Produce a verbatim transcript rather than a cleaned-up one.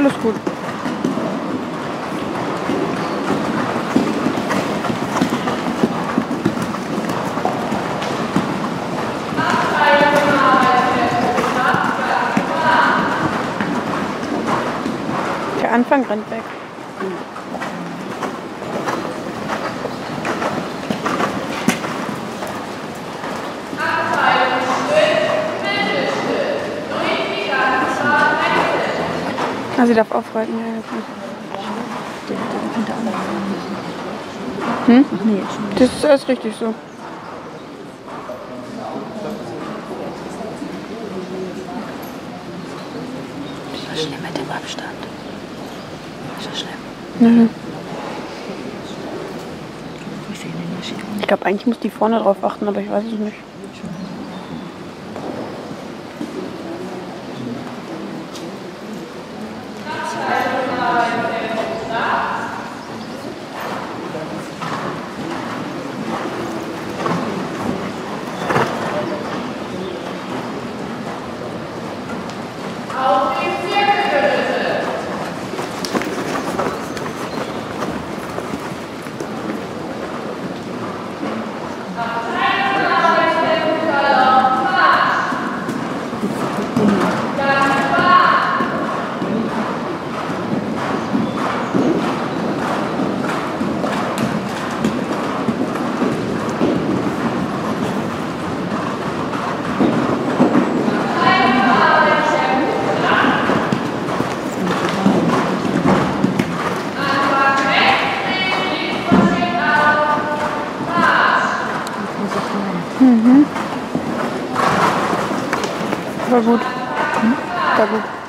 Alles gut. Der Anfang rennt weg. Ah, sie darf aufreiten, ja, ja. Der hat den unter anderem. Hm? Ach nee, jetzt schon. Das ist alles richtig so. Das war schlimm mit dem Abstand. Das war schlimm. Mhm. Ich sehe den nicht. Ich glaube, eigentlich muss die vorne drauf achten, aber ich weiß es nicht. Mhm. War gut. Hm? War gut.